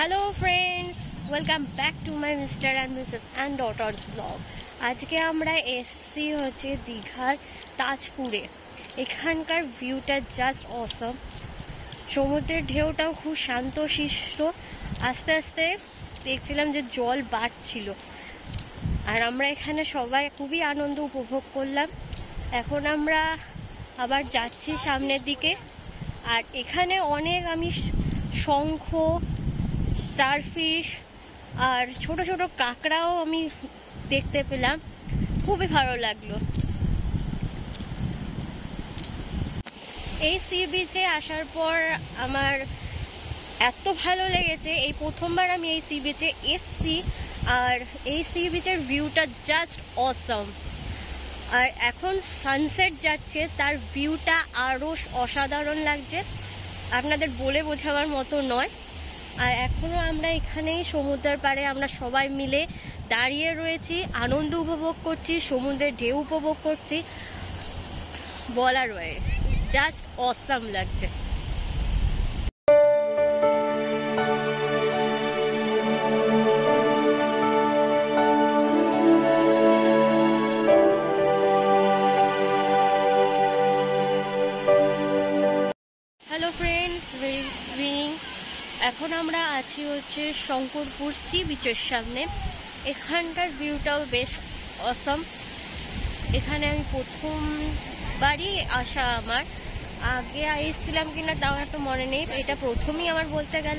Hello friends, welcome back to my mister and missus and daughters blog. আজকে আমরা এসছি হচ্ছে দীঘার তাজপুরে। এখানকার ভিউটা জাস্ট অসম। সমুদ্রের ঢেউটাও খুব শান্তশিষ্ট। আস্তে আস্তে দেখছিলাম যে জল বাড়ছিল, আর আমরা এখানে সবাই খুবই আনন্দ উপভোগ করলাম। এখন আমরা আবার যাচ্ছি সামনের দিকে। আর এখানে অনেক আমি শঙ্খ, স্টারফিশ আর ছোট ছোট কাঁকড়াও আমি দেখতে পেলাম, খুবই ভালো লাগলো। এই সি বিচে আসার পর আমার এত ভালো লেগেছে, এই প্রথমবার আমি এই সি বিচে এসছি। আর এই সি বিচের ভিউটা জাস্ট অসম। আর এখন সানসেট যাচ্ছে, তার ভিউটা আরও অসাধারণ লাগছে, আপনাদের বলে বোঝাবার মতো নয়। আর এখনও আমরা এখানেই সমুদ্রের পাড়ে আমরা সবাই মিলে দাঁড়িয়ে রয়েছি, আনন্দ উপভোগ করছি, সমুদ্রের ঢেউ উপভোগ করছি। বলার বাইরে, জাস্ট অসাম লাগছে। হ্যালো ফ্রেন্ডস, এখন আমরা আছি হচ্ছে শঙ্করপুর সি বিচের সামনে। এখানকার ভিউটাও বেশ অসম। এখানে আমি প্রথমবারই আসা, আমার আগে এসেছিলাম কিনা তাও একটা মনে নেই, এটা প্রথমই আমার বলতে গেলে।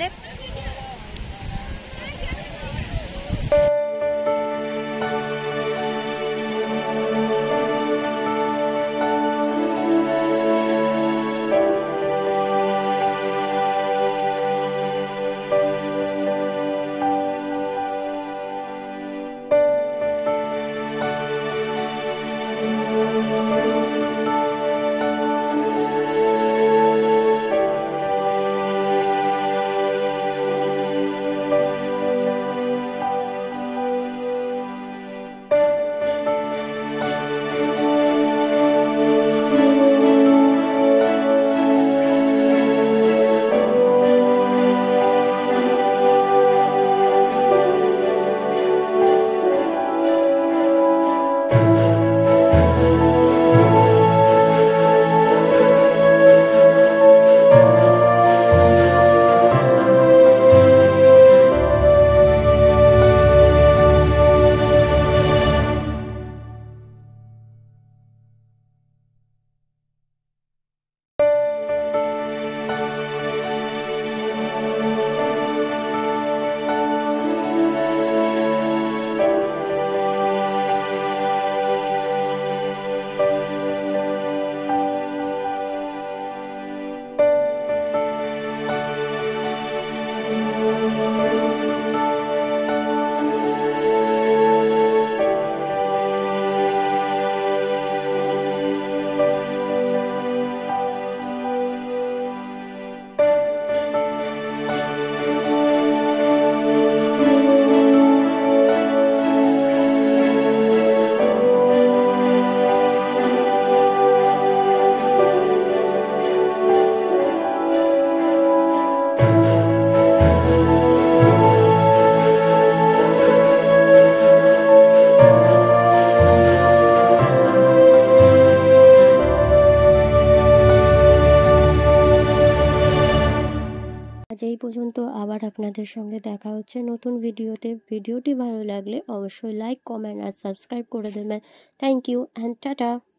আজ এই পর্যন্ত, আবার আপনাদের সঙ্গে দেখা হচ্ছে নতুন ভিডিওতে। ভিডিওটি ভালো লাগলে অবশ্যই লাইক, কমেন্ট আর সাবস্ক্রাইব করে দেবেন। Thank you and tata.